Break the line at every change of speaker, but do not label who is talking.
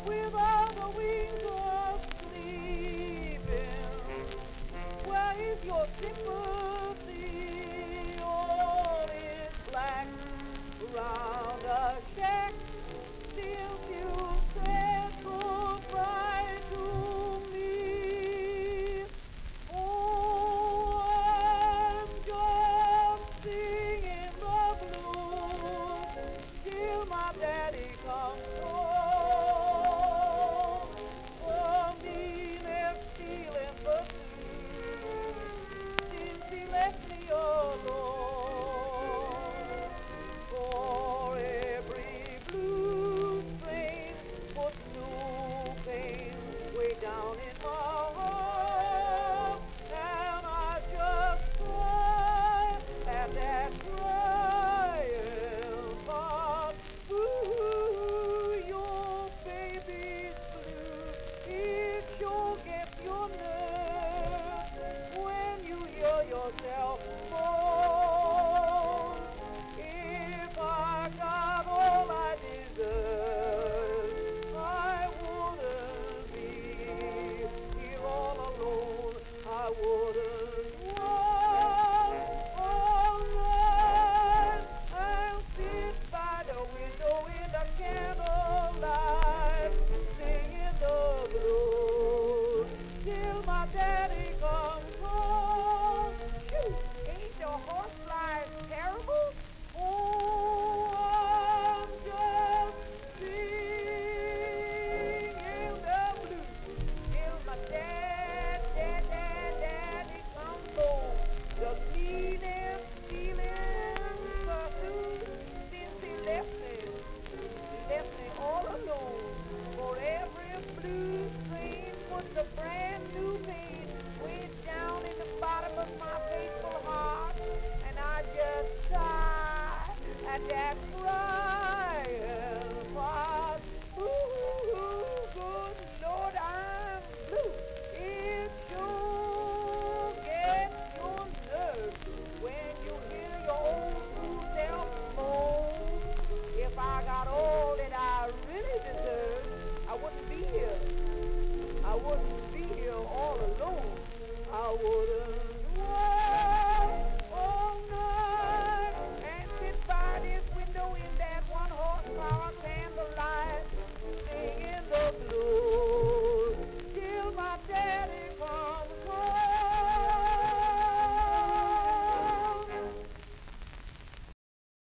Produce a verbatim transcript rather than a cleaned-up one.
with all the wings of sleeping. Where is your sympathy? All is black around a shack since you said goodbye to me. Oh, I'm just singing the blues till my daddy comes home. For me, they're stealing the blues since he left me alone. For every blues train puts new pain way down in my heart, and I just cry at that crying part. Ooh, your baby's blue, it sure gets your nerve when you hear yourself moan. If I got all I deserve, I wouldn't be here all alone. I wouldn't walk all night and sit by the window in the candlelight, singing the blues till my daddy comes home. Shoot, ain't your horsefly terrible? Oh, I'm just singing the blues till my dad, dad, dad, daddy comes home. The meanest feeling pursuit since he left me. He left me all alone. For every blues train puts a brand new pain way down in the bottom of my faithful heart, and I just sigh at that crying part. Ooh, good Lord, I'm blue. It sure gets your nerves when you hear your old blue self moan. If I got all that I really deserve, I wouldn't be here. I wouldn't be here all alone. I wouldn't